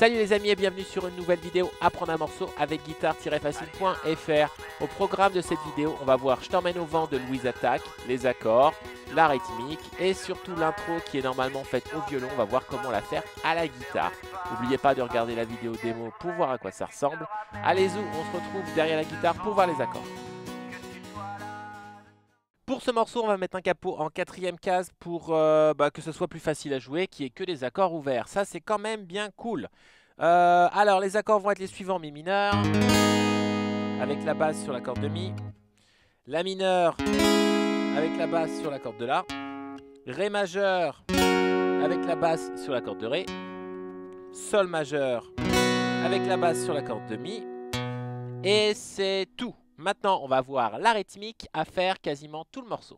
Salut les amis et bienvenue sur une nouvelle vidéo Apprendre un morceau avec guitare-facile.fr. Au programme de cette vidéo, on va voir Je t'emmène au vent de Louise Attaque, les accords, la rythmique et surtout l'intro qui est normalement faite au violon. On va voir comment la faire à la guitare. N'oubliez pas de regarder la vidéo démo pour voir à quoi ça ressemble. Allez-y, on se retrouve derrière la guitare pour voir les accords. Pour ce morceau, on va mettre un capot en 4e case pour que ce soit plus facile à jouer, qui est que des accords ouverts. Ça, c'est quand même bien cool. Alors, les accords vont être les suivants. Mi mineur, avec la basse sur la corde de Mi. La mineur, avec la basse sur la corde de La. Ré majeur, avec la basse sur la corde de Ré. Sol majeur, avec la basse sur la corde de Mi. Et c'est tout. Maintenant, on va voir la rythmique à faire quasiment tout le morceau.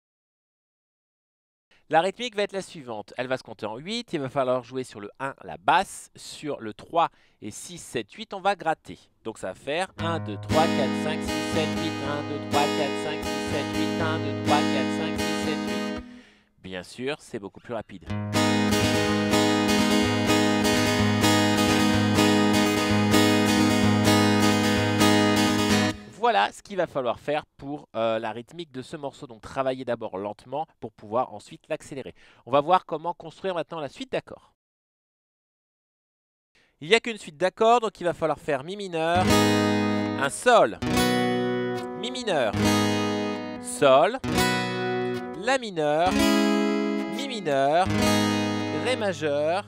La rythmique va être la suivante. Elle va se compter en 8. Il va falloir jouer sur le 1, la basse. Sur le 3 et 6, 7, 8, on va gratter. Donc ça va faire 1, 2, 3, 4, 5, 6, 7, 8. 1, 2, 3, 4, 5, 6, 7, 8. 1, 2, 3, 4, 5, 6, 7, 8. Bien sûr, c'est beaucoup plus rapide. Voilà ce qu'il va falloir faire pour la rythmique de ce morceau. Donc travailler d'abord lentement pour pouvoir ensuite l'accélérer. On va voir comment construire maintenant la suite d'accords. Il n'y a qu'une suite d'accords, donc il va falloir faire Mi mineur, un Sol, Mi mineur, Sol, La mineur, Mi mineur, Ré majeur.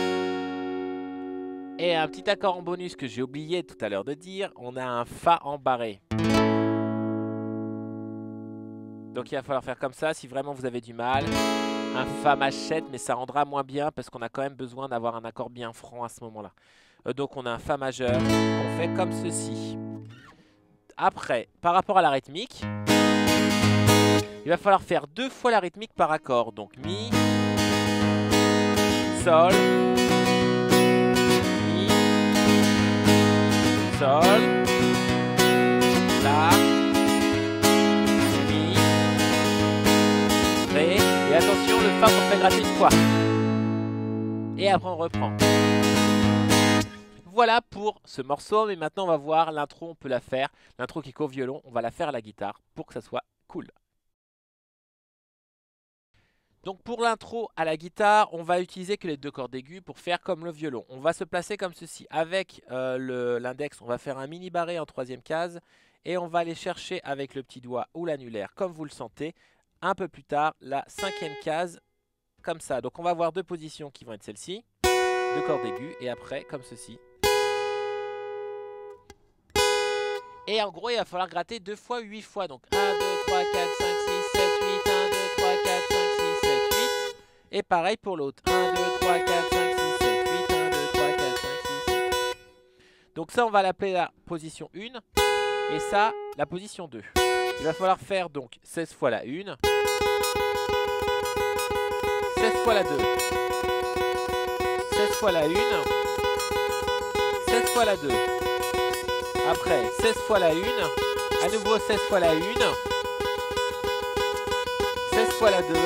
Et un petit accord en bonus que j'ai oublié tout à l'heure de dire, on a un Fa embarré. Donc il va falloir faire comme ça si vraiment vous avez du mal. Un Fa machette, mais ça rendra moins bien parce qu'on a quand même besoin d'avoir un accord bien franc à ce moment-là. Donc on a un Fa majeur qu'on fait comme ceci. Après, par rapport à la rythmique, il va falloir faire 2 fois la rythmique par accord. Donc Mi, Sol, Sol, La, Mi, Ré, et attention, le Fa on fait gratter une fois. Et après on reprend. Voilà pour ce morceau, mais maintenant on va voir l'intro, on peut la faire. L'intro qui est qu'au violon, on va la faire à la guitare pour que ça soit cool. Donc pour l'intro à la guitare, on va utiliser que les 2 cordes aiguës pour faire comme le violon. On va se placer comme ceci. Avec l'index, on va faire un mini barré en 3e case. Et on va aller chercher avec le petit doigt ou l'annulaire, comme vous le sentez, un peu plus tard, la 5e case, comme ça. Donc on va avoir 2 positions qui vont être celles-ci. 2 cordes aiguës et après, comme ceci. Et en gros, il va falloir gratter 2 fois 8 fois. Donc 1, 2, 3, 4, 5, 6, 7, 8. 1, 2, 3, 4, 5, 6, 7, 8. Et pareil pour l'autre. 1, 2, 3, 4, 5, 6, 7, 8. 1, 2, 3, 4, 5, 6, 7. Donc ça, on va l'appeler la position 1. Et ça, la position 2. Il va falloir faire donc 16 fois la 1. 16 fois la 2. 16 fois la 1. 16 fois la 2. Après, 16 fois la 1. À nouveau 16 fois la 1. 16 fois la 2.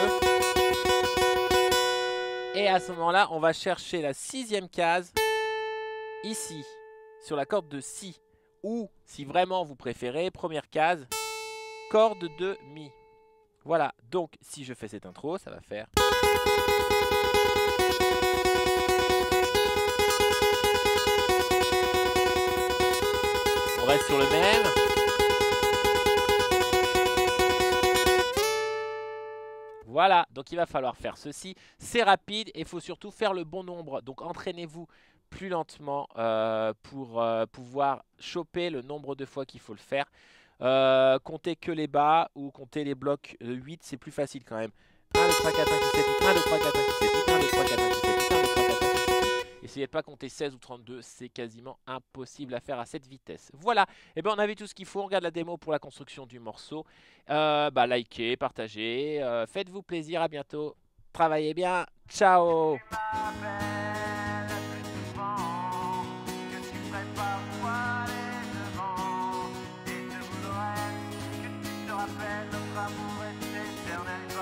Et à ce moment-là, on va chercher la 6e case, ici, sur la corde de Si. Ou, si vraiment vous préférez, première case, corde de Mi. Voilà, donc si je fais cette intro, ça va faire... On reste sur le même. Voilà, donc il va falloir faire ceci. C'est rapide et il faut surtout faire le bon nombre. Donc entraînez-vous plus lentement pour pouvoir choper le nombre de fois qu'il faut le faire. Comptez que les bas ou comptez les blocs 8, c'est plus facile quand même. 1, 2, 3, 4, 5, 6, 7, 8. 1, 2, 3, 4, 5, 6, 7, 8. 1, 2, 3, 4, 5, 6, 7, 8. 1, 2, 3, 4, 5, 6, 7, 8. Essayez de pas compter 16 ou 32, c'est quasiment impossible à faire à cette vitesse. Voilà, et bien on a vu tout ce qu'il faut, on regarde la démo pour la construction du morceau. Likez, partagez, faites-vous plaisir, à bientôt, travaillez bien, ciao. Notre amour est éternel.